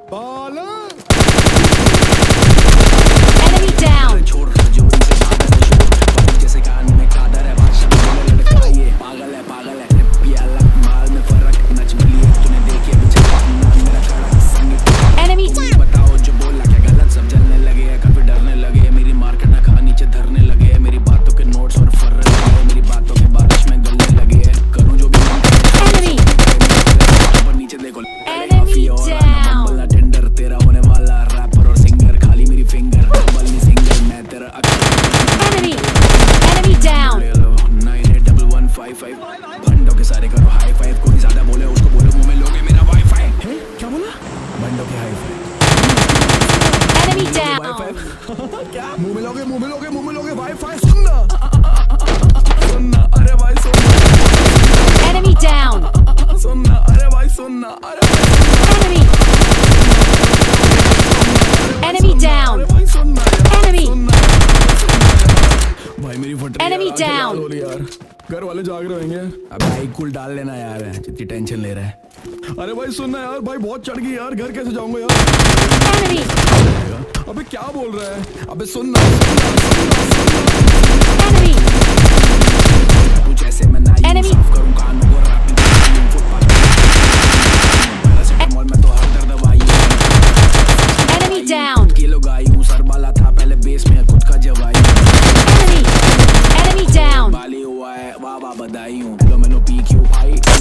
Enemy down. जैसे कान में कादर है भाषा में लड़का ये पागल है पिया अलग माल में फर्क नच बली तूने देखी अभी चला मेरा खड़ा संगीत Enemy बताओ जो बोला क्या गलत सब जलने लगे हैं काफी डरने लगे हैं मेरी मार्केट ना खा नीचे धरने लगे हैं मेरी बातों के नोट्स और फर्र लगे हैं मेरी बातों के बारिश में गलने लगे हैं करूं जो भी enemy ऊपर नीचे देखो enemy down. टेंडर तेरा होने वाला रैपर और सिंगर खाली मेरी फिंगर डबल नहीं सिंगल मैं तेरा Enemy down. 981155 भंडों के सारे करो हाई फाइव कोई ज्यादा बोले उसको बोलो मुंह में लोगे मेरा वाईफाई क्या बोला भंडों के हाई फाइव Enemy down. क्या मुंह में लोगे वाईफाई सुनना अरे भाई सुनना Enemy down. सुनना अरे भाई सुनना Enemy down. भाई सुनना Enemy. भाई मेरी फट रही Enemy down. यार घर वाले जाग रहे होंगे अब भाई कूल डाल लेना यार जितनी टेंशन ले रहा है अरे भाई सुनना यार भाई बहुत चढ़ गई यार घर कैसे जाऊंगा यार Enemy. अबे क्या बोल रहा है अबे सुनना Enemy. तू जैसे मैं ना Enemy. साफ करूं कानों को रैपिंग फुटपाथ पैरासिटामोल में तो हर दर्द दवाई Enemy down. किलो गाई हूं सर बाला था पहले बेस में खुद का जवाई Enemy down. बाली हुआ है वाह वाह बधाई हूं लो मैंने पी क्यू भाई